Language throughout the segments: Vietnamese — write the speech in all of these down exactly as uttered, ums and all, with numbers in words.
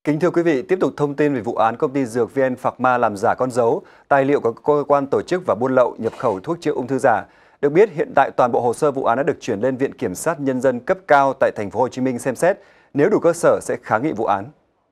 Kính thưa quý vị, tiếp tục thông tin về vụ án công ty dược vê en Pharma làm giả con dấu, tài liệu của cơ quan tổ chức và buôn lậu nhập khẩu thuốc chữa ung thư giả. Được biết, hiện tại toàn bộ hồ sơ vụ án đã được chuyển lên Viện Kiểm sát Nhân dân cấp cao tại thành phố Hồ Chí Minh xem xét. Nếu đủ cơ sở sẽ kháng nghị vụ án.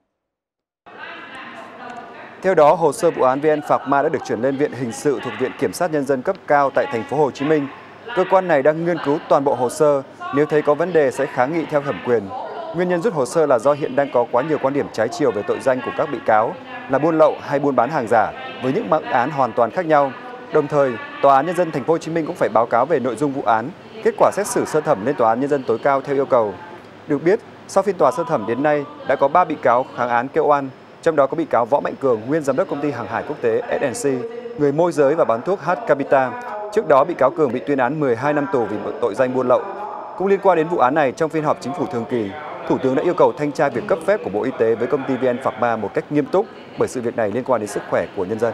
Theo đó, hồ sơ vụ án vê en Pharma đã được chuyển lên Viện Hình sự thuộc Viện Kiểm sát Nhân dân cấp cao tại thành phố Hồ Chí Minh. Cơ quan này đang nghiên cứu toàn bộ hồ sơ, nếu thấy có vấn đề sẽ kháng nghị theo thẩm quyền. Nguyên nhân rút hồ sơ là do hiện đang có quá nhiều quan điểm trái chiều về tội danh của các bị cáo là buôn lậu hay buôn bán hàng giả với những bản án hoàn toàn khác nhau. Đồng thời, Tòa án Nhân dân thành phố Hồ Chí Minh cũng phải báo cáo về nội dung vụ án, kết quả xét xử sơ thẩm lên Tòa án Nhân dân tối cao theo yêu cầu. Được biết, sau phiên tòa sơ thẩm đến nay đã có ba bị cáo kháng án kêu oan, trong đó có bị cáo Võ Mạnh Cường, nguyên giám đốc công ty hàng hải quốc tế ét en xê, người môi giới và bán thuốc H-Capita. Trước đó, bị cáo Cường bị tuyên án mười hai năm tù vì tội danh buôn lậu. Cũng liên quan đến vụ án này, trong phiên họp chính phủ thường kỳ, Thủ tướng đã yêu cầu thanh tra việc cấp phép của Bộ Y tế với công ty vê en Pharma một cách nghiêm túc bởi sự việc này liên quan đến sức khỏe của nhân dân.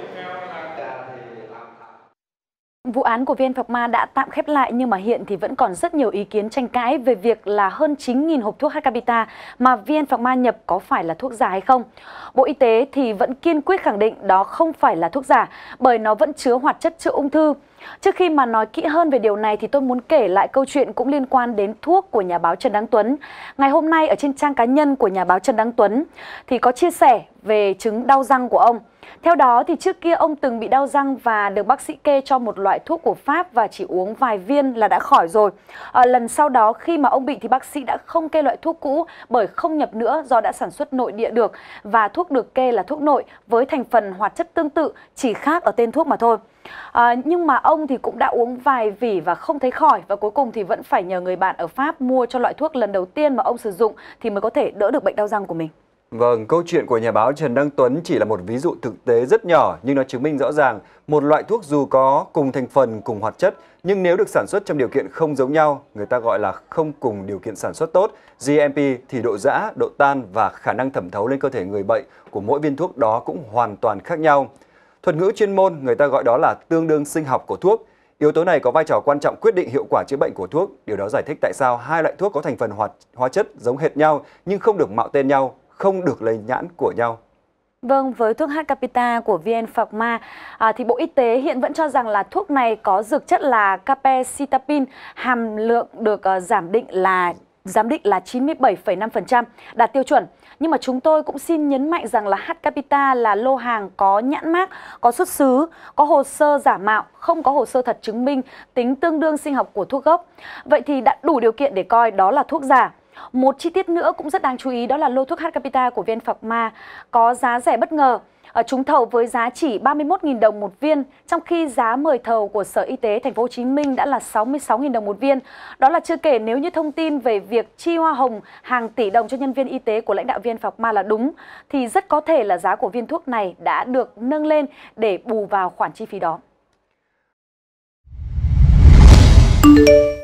Vụ án của vê en Pharma đã tạm khép lại nhưng mà hiện thì vẫn còn rất nhiều ý kiến tranh cãi về việc là hơn chín nghìn hộp thuốc H-Capita mà vê en Pharma nhập có phải là thuốc giả hay không. Bộ Y tế thì vẫn kiên quyết khẳng định đó không phải là thuốc giả bởi nó vẫn chứa hoạt chất chữa ung thư. Trước khi mà nói kỹ hơn về điều này thì tôi muốn kể lại câu chuyện cũng liên quan đến thuốc của nhà báo Trần Đăng Tuấn. Ngày hôm nay ở trên trang cá nhân của nhà báo Trần Đăng Tuấn thì có chia sẻ về chứng đau răng của ông. Theo đó thì trước kia ông từng bị đau răng và được bác sĩ kê cho một loại thuốc của Pháp và chỉ uống vài viên là đã khỏi rồi. À, lần sau đó khi mà ông bị thì bác sĩ đã không kê loại thuốc cũ bởi không nhập nữa do đã sản xuất nội địa được và thuốc được kê là thuốc nội với thành phần hoạt chất tương tự, chỉ khác ở tên thuốc mà thôi. À, nhưng mà ông thì cũng đã uống vài vỉ và không thấy khỏi và cuối cùng thì vẫn phải nhờ người bạn ở Pháp mua cho loại thuốc lần đầu tiên mà ông sử dụng thì mới có thể đỡ được bệnh đau răng của mình. Vâng, câu chuyện của nhà báo Trần Đăng Tuấn chỉ là một ví dụ thực tế rất nhỏ nhưng nó chứng minh rõ ràng một loại thuốc dù có cùng thành phần, cùng hoạt chất nhưng nếu được sản xuất trong điều kiện không giống nhau, người ta gọi là không cùng điều kiện sản xuất tốt, giê em pê, thì độ giã, độ tan và khả năng thẩm thấu lên cơ thể người bệnh của mỗi viên thuốc đó cũng hoàn toàn khác nhau. Thuật ngữ chuyên môn người ta gọi đó là tương đương sinh học của thuốc. Yếu tố này có vai trò quan trọng quyết định hiệu quả chữa bệnh của thuốc. Điều đó giải thích tại sao hai loại thuốc có thành phần hoạt hóa chất giống hệt nhau nhưng không được mạo tên nhau, không được lấy nhãn của nhau. Vâng, với thuốc H-Capita của vê en Pharma à, thì Bộ Y tế hiện vẫn cho rằng là thuốc này có dược chất là capecitabine, hàm lượng được uh, giảm định là giám định là chín mươi bảy phẩy năm phần trăm, đạt tiêu chuẩn. Nhưng mà chúng tôi cũng xin nhấn mạnh rằng là H-Capita là lô hàng có nhãn mác, có xuất xứ, có hồ sơ giả mạo, không có hồ sơ thật chứng minh tính tương đương sinh học của thuốc gốc. Vậy thì đã đủ điều kiện để coi đó là thuốc giả. Một chi tiết nữa cũng rất đáng chú ý đó là lô thuốc H-Capita của vê en Pharma có giá rẻ bất ngờ. Trúng thầu với giá chỉ ba mươi mốt nghìn đồng một viên, trong khi giá mời thầu của Sở Y tế thành phố Hồ Chí Minh đã là sáu mươi sáu nghìn đồng một viên. Đó là chưa kể nếu như thông tin về việc chi hoa hồng hàng tỷ đồng cho nhân viên y tế của lãnh đạo vê en Pharma là đúng, thì rất có thể là giá của viên thuốc này đã được nâng lên để bù vào khoản chi phí đó.